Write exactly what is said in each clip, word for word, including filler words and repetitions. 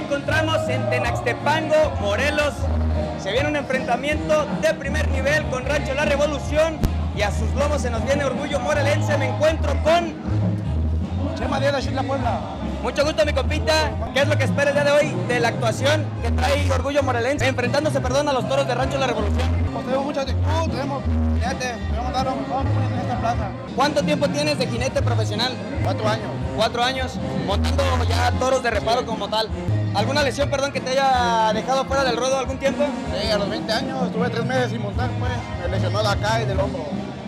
encontramos en Tenaxtepango, Morelos. Se viene un enfrentamiento de primer nivel con Rancho La Revolución y a sus lomos se nos viene Orgullo Morelense. Me encuentro con Chema Díaz de Xitla, Puebla. Mucho gusto, mi compita. ¿Qué es lo que espera el día de hoy de la actuación que trae Orgullo Morelense enfrentándose, perdón, a los toros de Rancho La Revolución? Pues tenemos mucha actitud, tenemos jinete, queremos dar lo mejor en esta plaza. ¿Cuánto tiempo tienes de jinete profesional? Cuatro años. Cuatro años, montando ya toros de reparo como tal. ¿Alguna lesión, perdón, que te haya dejado fuera del ruedo algún tiempo? Sí, a los veinte años estuve tres meses sin montar, pues me lesionó de acá y del hombro.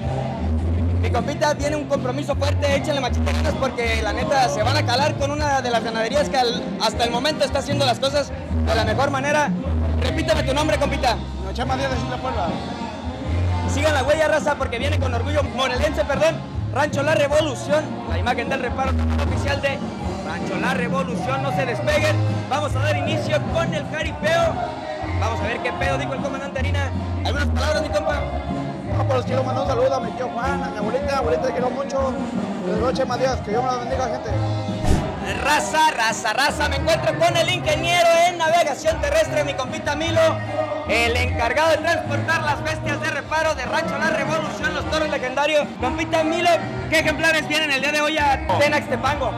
Mi compita tiene un compromiso fuerte, échenle machitarinas porque la neta se van a calar con una de las ganaderías que al, hasta el momento está haciendo las cosas de la mejor manera. Repíteme tu nombre, compita. No, Chema Díaz de Xitla, Puebla. Sigan la huella, raza, porque viene con Orgullo Morelense, perdón, Rancho La Revolución, la imagen del reparo oficial de Rancho La Revolución. No se despeguen, vamos a dar inicio con el jaripeo. Vamos a ver qué pedo dijo el comandante Harina. ¿Algunas palabras, mi compa? No, pues quiero mandar un saludo a mi tío Juan, a mi abuelita, abuelita te quiero mucho. Les doy Chema Díaz, que Dios me la bendiga, gente. Raza, raza, raza, me encuentro con el ingeniero en navegación terrestre, mi compita Milo, el encargado de transportar las bestias de reparo de Rancho La Revolución, los toros legendarios. Compita Milo, ¿qué ejemplares vienen el día de hoy a Tenaxtepango?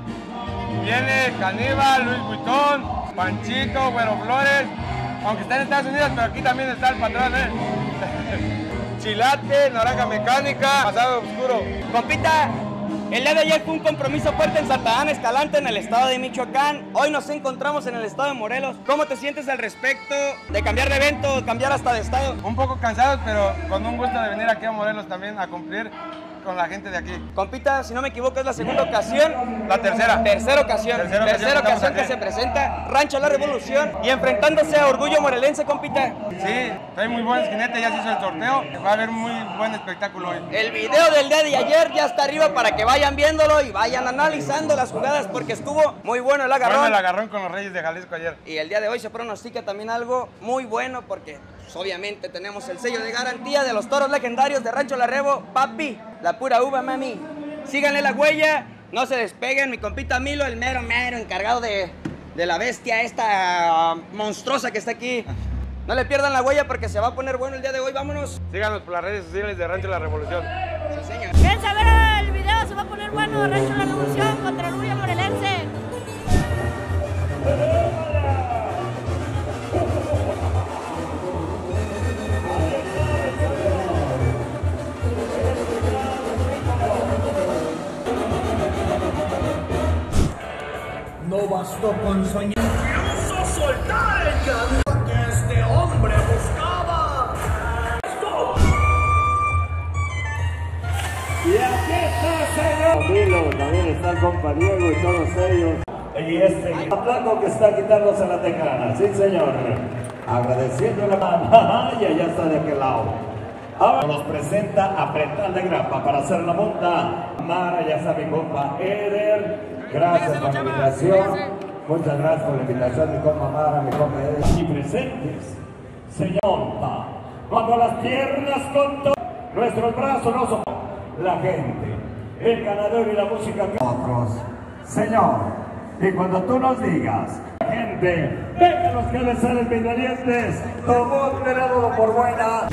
Viene Caníbal, Luis Buitón, Panchito, Güero Flores, aunque está en Estados Unidos, pero aquí también está el patrón, ¿eh? Chilate, Naranja Mecánica, Pasado Oscuro. Compita, el día de ayer fue un compromiso fuerte en Santa Ana Escalante, en el estado de Michoacán. Hoy nos encontramos en el estado de Morelos. ¿Cómo te sientes al respecto de cambiar de evento, cambiar hasta de estado? Un poco cansados, pero con un gusto de venir aquí a Morelos también a cumplir con la gente de aquí. Compita, si no me equivoco, es la segunda ocasión. La tercera. Tercera ocasión. Tercera, Tercera ocasión, ocasión que aquí. se presenta Rancho La Revolución y enfrentándose a Orgullo Morelense, compita. Sí, trae muy buen jinete, ya se hizo el sorteo. Va a haber muy buen espectáculo hoy. El video del día de ayer ya está arriba para que vayan viéndolo y vayan analizando las jugadas porque estuvo muy bueno el agarrón. Bueno, el agarrón con los Reyes de Jalisco ayer. Y el día de hoy se pronostica también algo muy bueno porque pues, obviamente tenemos el sello de garantía de los toros legendarios de Rancho La Revo. Papi, la pura uva, mami. Síganle la huella, no se despeguen. Mi compita Milo, el mero mero encargado de, de la bestia esta uh, monstruosa que está aquí. No le pierdan la huella porque se va a poner bueno el día de hoy. Vámonos. Síganos por las redes sociales de Rancho La Revolución. Sí, señor. ¿Quieren saber el video? Se va a poner bueno. Rancho La Revolución contra Orgullo Morelense. No bastó con soñar, quiso soltar el camino que este hombre buscaba. Y aquí está, señor. Milo, también está el compa Diego y todos ellos. Y este flaco que está quitándose la tecana, sí señor. Agradeciendo la mano, y ya está de aquel lado. Ahora nos presenta Apretar de Grapa para hacer la monta. Mara, ya está mi compa Eder. Gracias por la invitación. Muchas gracias por la invitación, mi compa Mara, mi compa Eder. Y presentes, señor monta. Cuando las piernas con todo, nuestros brazos no son la gente, el ganador y la música que otros. Señor, y cuando tú nos digas, gente, déjanos que les salen ingredientes, todo tenerlo por buena.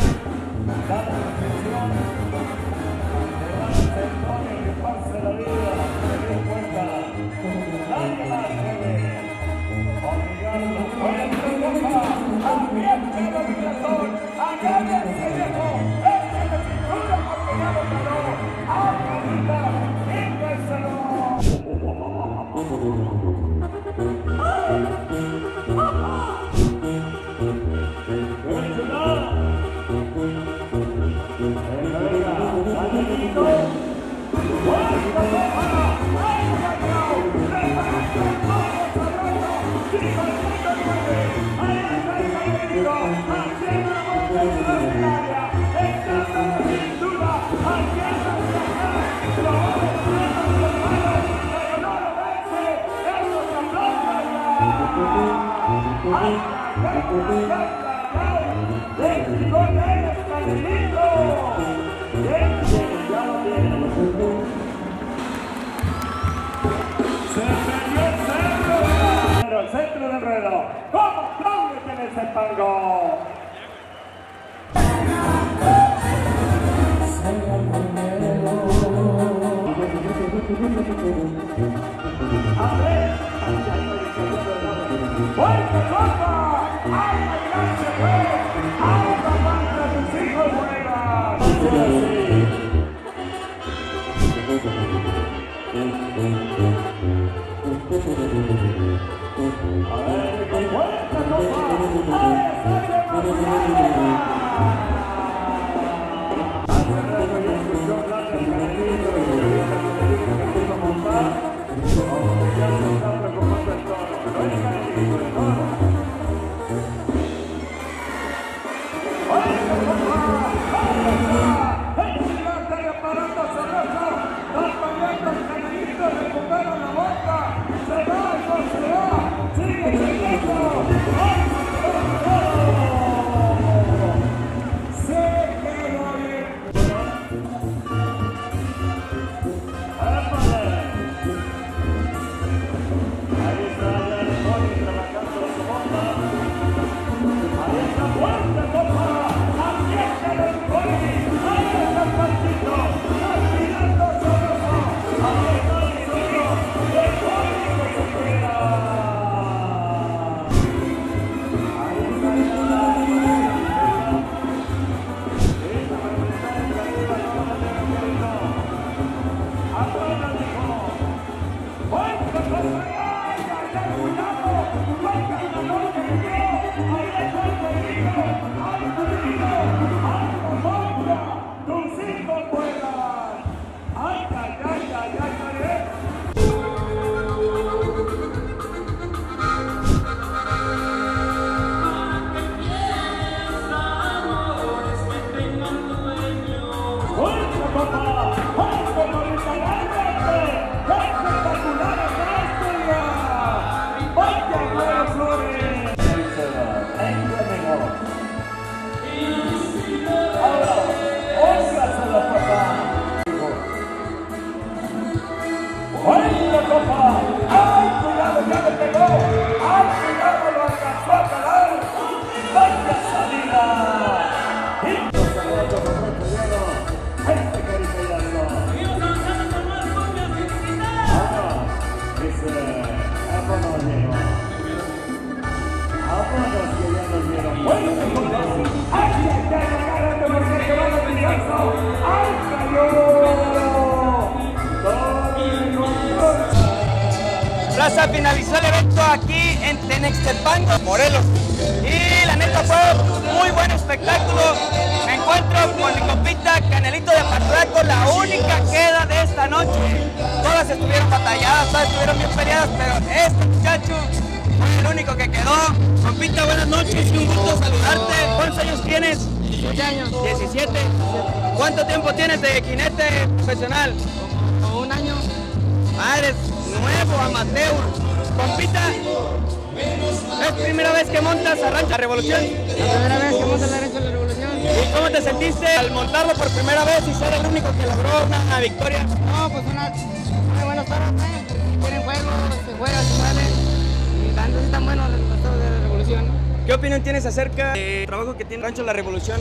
Centro enredo. ¿Cómo aplauden en ese pango? A ver, ¡fuerte copa! ¡Alma grande, pues! ¡Alma mancha tus hijos buenas! A ver, con fuerte copa, ¡a esa de Raza, finalizó el evento aquí en Tenextepango, Morelos. Y la neta fue muy buen espectáculo. Me encuentro con mi compita Canelito de Apatlaco, la única queda de esta noche. Todas estuvieron batalladas, todas estuvieron bien peleadas, pero este muchacho fue el único que quedó. Compita, buenas noches y un gusto saludarte. ¿Cuántos años tienes? diecisiete años. diecisiete. ¿Cuánto tiempo tienes de jinete profesional? Como un año. Ah, eres nuevo, amateur. Compita, ¿es primera vez que montas a Rancho La Revolución? La primera vez que montas a Rancho La Revolución. ¿Y cómo te sentiste al montarlo por primera vez y ser el único que logró una victoria? No, pues una muy buenos toros, ¿eh? Tienen juego, se juega, se sale. Y tanto sí están buenos los toros de La Revolución, ¿no? ¿Qué opinión tienes acerca del trabajo que tiene Rancho La Revolución?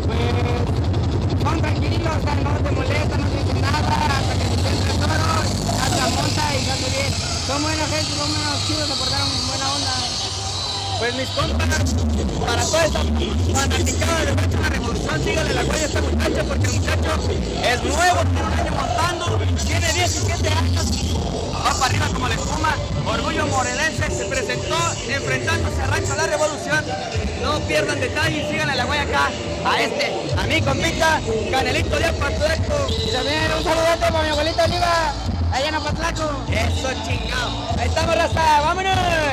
Pues son tranquilos, o sea, no te molestan, no te dicen nada, hasta que se encuentra el toro, hasta la monta y sale bien. Son buena gente, son buenos chidos, se portaron buena onda. Pues mis compas, para toda esta fanaticada de Rancho La Revolución, síganle la huella a esta muchacha porque el muchacho es nuevo, tiene un año montando, tiene diecisiete años, va para arriba como la espuma. Orgullo morelense se presentó enfrentándose a Rancho La Revolución. No pierdan detalles, síganle la huella acá a este, a mi compita Canelito de Apatlaco. Y también un saludote para mi abuelita Oliva, allá en Apatlaco. Eso chingado. Ahí estamos, raza, vámonos.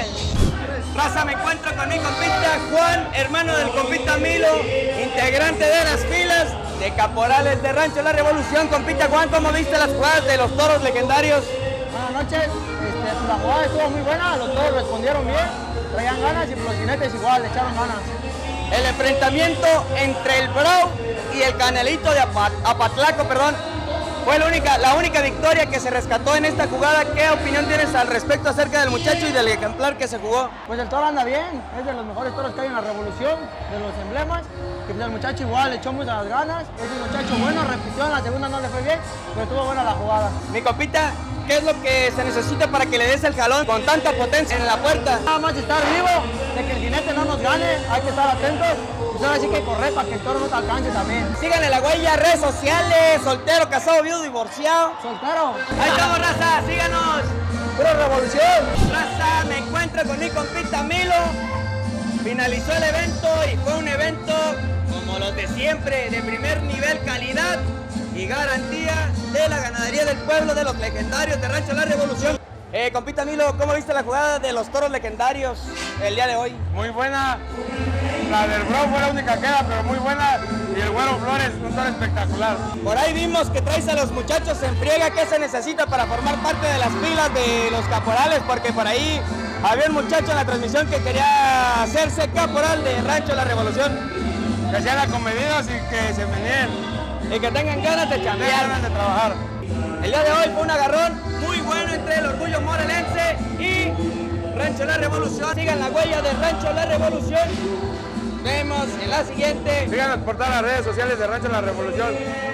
Raza, me encuentro con mi compita Juan, hermano del compita Milo, integrante de las filas de Caporales de Rancho La Revolución. Compita Juan, ¿cómo viste las jugadas de los toros legendarios? Buenas noches, este, la jugada estuvo muy buena, los toros respondieron bien, traían ganas y los jinetes igual, le echaron ganas. El enfrentamiento entre el Brau y el Canelito de Apat Apatlaco, perdón. Fue la única, la única victoria que se rescató en esta jugada. ¿Qué opinión tienes al respecto acerca del muchacho y del ejemplar que se jugó? Pues el toro anda bien, es de los mejores toros que hay en la revolución, de los emblemas. Que pues el muchacho igual le echó muchas ganas, es un muchacho bueno, repitió, en la segunda no le fue bien, pero estuvo buena la jugada. Mi compita, ¿qué es lo que se necesita para que le des el jalón con tanta potencia en la puerta? Nada más estar vivo, de que el jinete no nos gane, hay que estar atentos. Pues ahora sí que correr para que el toro no te alcance también. Síganle la huella, redes sociales, soltero, casado, viudo, divorciado. Soltero. Ahí estamos, raza, síganos. ¡Pura revolución! Raza, me encuentro con mi compita Milo. Finalizó el evento y fue un evento como los de siempre, de primer nivel, calidad y garantía de la ganadería del pueblo de los legendarios de Rancho La Revolución. Eh, compita Milo, ¿cómo viste la jugada de los toros legendarios el día de hoy? Muy buena. La del Bro fue la única que queda, pero muy buena. Y el Güero Flores, un toro espectacular. Por ahí vimos que traes a los muchachos en friega. ¿Qué se necesita para formar parte de las filas de los caporales? Porque por ahí había un muchacho en la transmisión que quería hacerse caporal de Rancho La Revolución. Que sean acomedidos y que se venien. Y que tengan ganas de Tengan cambiar. ganas de trabajar. El día de hoy fue un agarrón muy bueno entre el Orgullo Morelense y Rancho La Revolución. Sigan la huella de Rancho La Revolución. Vemos en la siguiente. Síganos por todas las redes sociales de Rancho La Revolución.